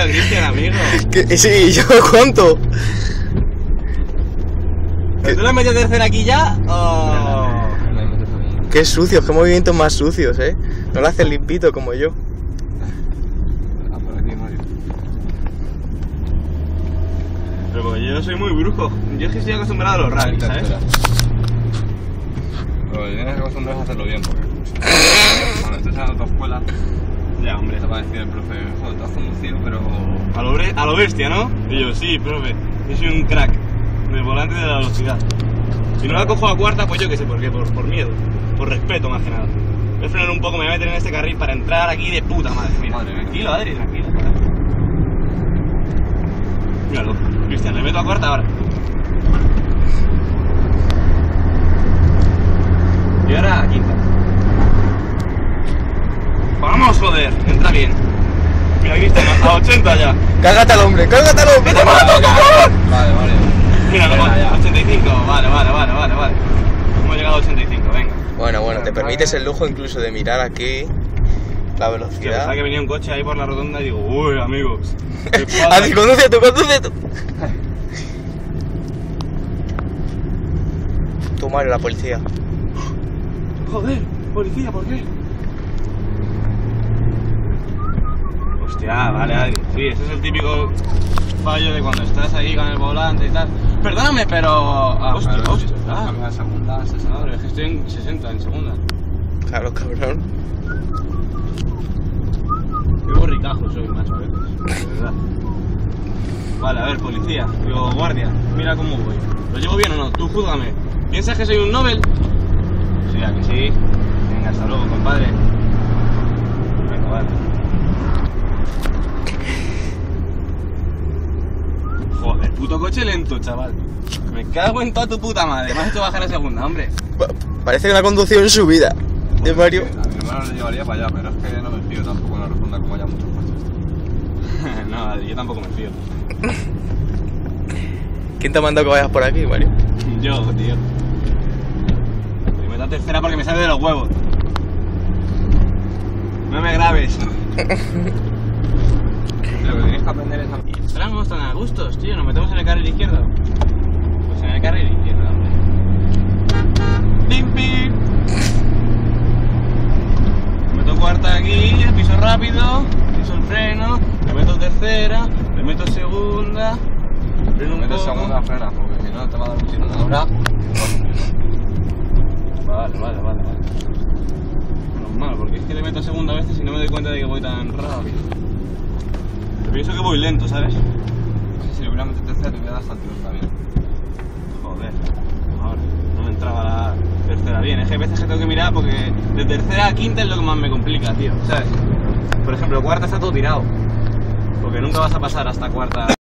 Cristian, amigo. Sí, ¿yo cuánto? ¿Tú le has metido tercera aquí ya? Oh. Qué sucios, qué movimientos más sucios, No lo haces limpito como yo. Pero porque yo soy muy brusco. Yo es que estoy acostumbrado a los rallies, ¿sabes? Pero tienes que acostumbrarse a hacerlo bien, porque cuando estés en otra escuela, Ya, hombre. te va a decir el profe, joder, te has conducido, pero... A lo bestia, ¿no? Y yo, sí, profe, yo soy un crack del volante de la velocidad. Si no la cojo a cuarta, pues yo qué sé por qué, por miedo, por respeto más que nada. Voy a frenar un poco, me voy a meter en este carril para entrar aquí de puta madre. Mira, Madre mía. tranquilo, Adri, tranquilo. Míralo, Cristian, le meto a cuarta ahora. Y ahora a quinta. ¡Vamos, joder! Entra bien. Mira, Cristian, a 80 ya. ¡Cárgate al hombre! ¡Cárgate al hombre! ¡Te mato, cabrón! Vale. Mira, Ya. 85. Vale. Hemos llegado a 85, venga. Bueno, te permites el lujo incluso de mirar aquí la Tío, velocidad. pensaba que venía un coche ahí por la rotonda y digo, uy, amigos. ¿Qué pasa? Adri, conduce tú. Tú, Mario, la policía. Joder, policía, ¿por qué? Hostia, vale, Adri. Sí, ese es el típico fallo de cuando estás ahí con el volante y tal. Perdóname, pero... hostia. Cambias a segunda, 60. Madre, es que estoy en 60, en segunda. Claro, cabrón. Qué borricajo soy, macho, a veces. De verdad. Vale, a ver, policía. Digo, guardia, mira cómo voy. ¿Lo llevo bien o no? Tú júzgame. ¿Piensas que soy un Nobel? Sí, ¿a que sí? Venga, hasta luego, compadre. Venga, vale. Joder, puto coche lento, chaval. Me cago en toda tu puta madre. Me has hecho bajar a segunda, hombre. Parece que no ha conducido en su vida. ¿De Mario? A mi hermano le llevaría para allá, pero es que no me fío tampoco en la rotonda como haya muchos coches. No, Adri, yo tampoco me fío. ¿Quién te ha mandado que vayas por aquí, Mario? Yo, tío. Me meto a tercera porque me sale de los huevos. No me grabes. Lo que tienes que aprender es a... Y entramos tan a gustos, tío. Nos metemos en el carril izquierdo. Pues en el carril izquierdo, hombre. ¡Pim, pim! Me meto cuarta aquí, piso rápido, piso el freno, me meto tercera, me meto segunda, freno un Metes poco. segunda frena, porque si no te va a dar un tirón ahora. Vale. Menos mal, porque es que le meto segunda a veces y no me doy cuenta de que voy tan rápido. Pero pienso que voy lento, ¿sabes? Si le hubiera metido tercera, te hubiera dado hasta el tirón también. Joder, ahora no me entraba la tercera bien. Es que hay veces que tengo que mirar porque de tercera a quinta es lo que más me complica, tío, ¿sabes? Por ejemplo, cuarta está todo tirado. Porque nunca vas a pasar hasta cuarta.